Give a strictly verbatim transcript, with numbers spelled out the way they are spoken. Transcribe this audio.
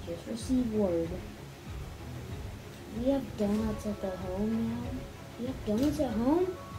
Just received word. We have donuts at the home now. We have donuts at home?